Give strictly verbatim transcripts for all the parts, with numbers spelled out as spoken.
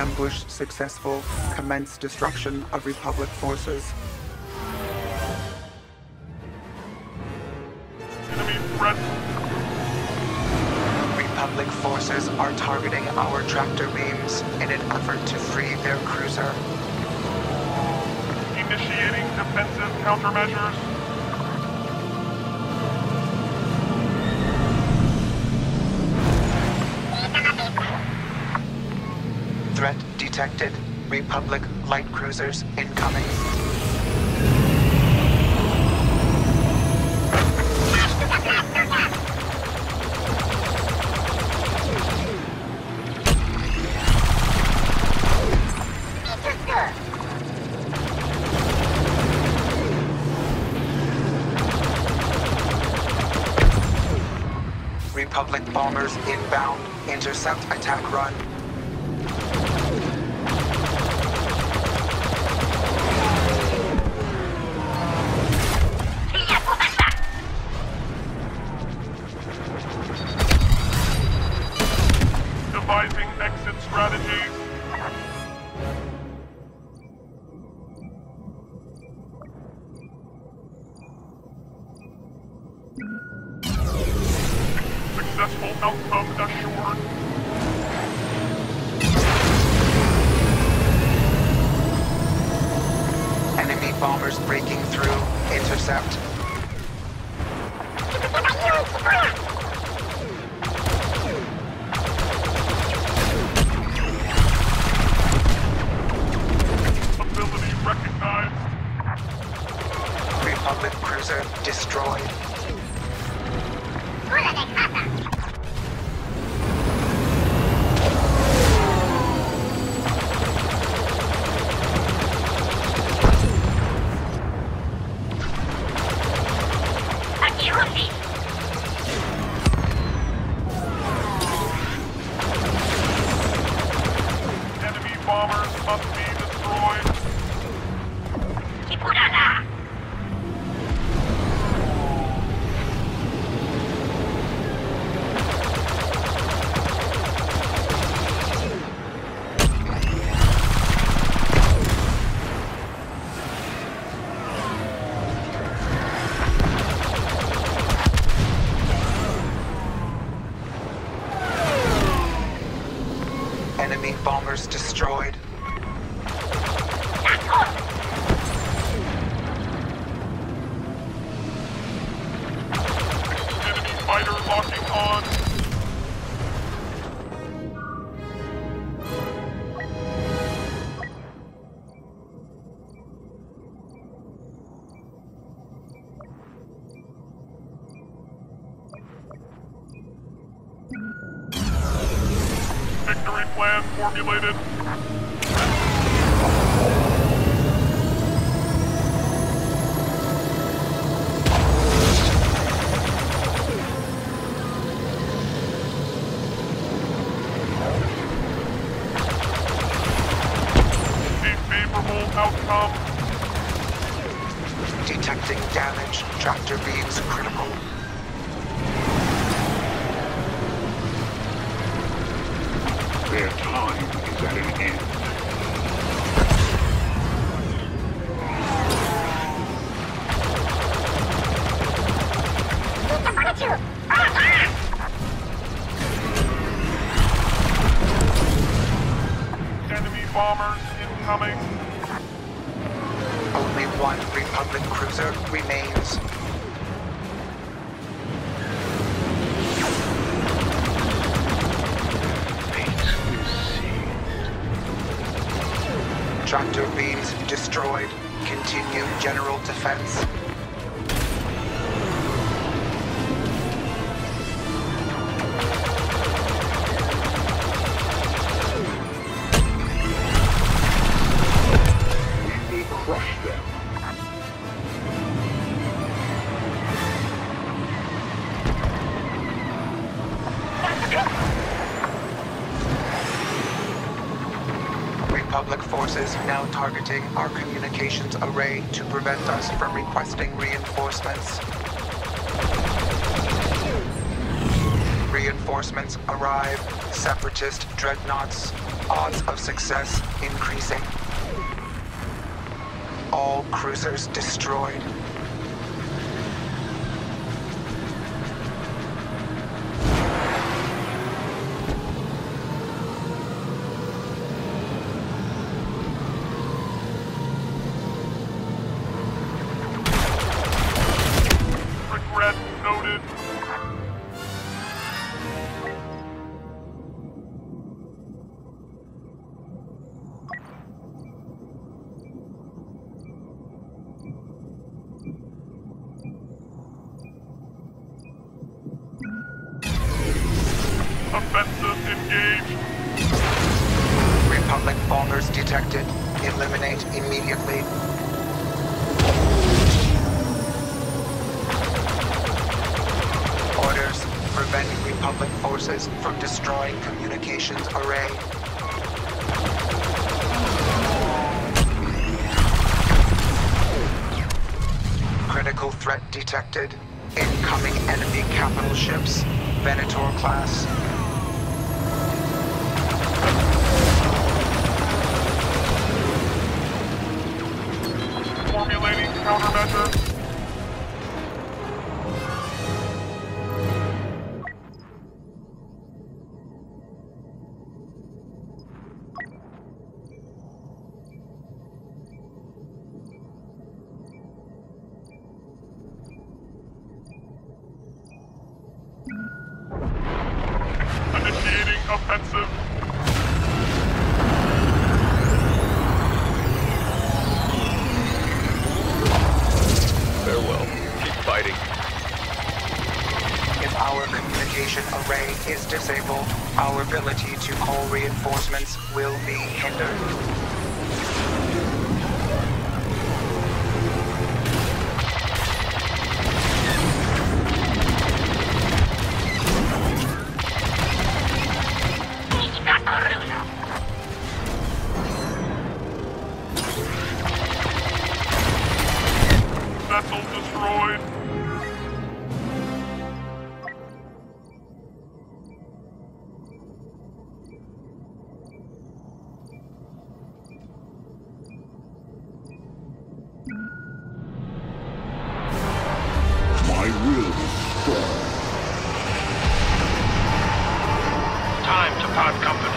Ambush successful. Commence destruction of Republic forces. Enemy threat. Republic forces are targeting our tractor beams in an effort to free their cruiser. Initiating defensive countermeasures. Threat detected. Republic light cruisers incoming. Republic bombers inbound. Intercept attack run. Devising exit strategies. Successful outcome assured. Enemy bombers breaking through. Intercept. Ability recognized. Republic cruiser destroyed. Enemy bombers must be destroyed. Enemy bombers destroyed. Enemy fighter locking on. Victory plan formulated. A favorable outcome. Detecting damage. Tractor beams critical. Their time is at an end. Enemy bombers incoming. Only one Republic cruiser remains. Tractor beams destroyed. Continue general defense. We will crush them. Republic forces now targeting our communications array to prevent us from requesting reinforcements. Reinforcements arrive. Separatist dreadnoughts Odds of success increasing. All cruisers destroyed. Regret noted. Offensive engaged. Republic bombers detected. Eliminate immediately. Orders. Prevent Republic forces from destroying communications array. Critical threat detected. Incoming enemy capital ships. Venator class. Formulating countermeasure. Initiating offensive. Farewell. Keep fighting. If our communication array is disabled, our ability to call reinforcements will be hindered. Vessel destroyed. My will is strong. Time to part company.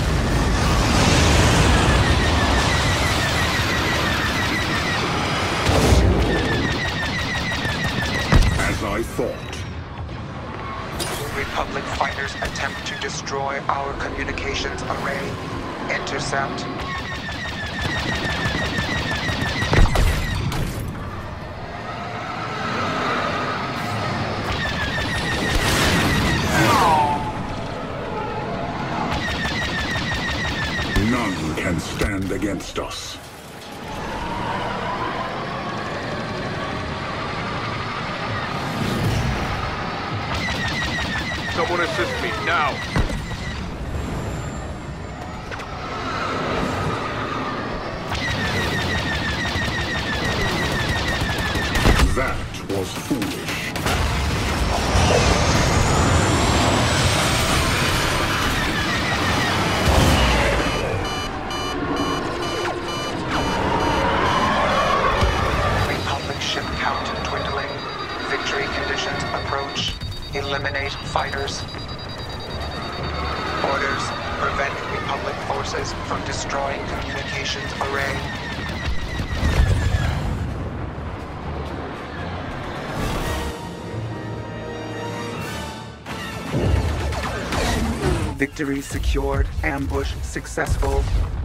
As I thought. Republic fighters attempt to destroy our communications array. Intercept. None can stand against us. Someone assist me, now! That was foolish. Republic ship count dwindling. Victory conditions approach. Eliminate fighters. Orders. Prevent Republic forces from destroying communications array. Victory secured. Ambush successful.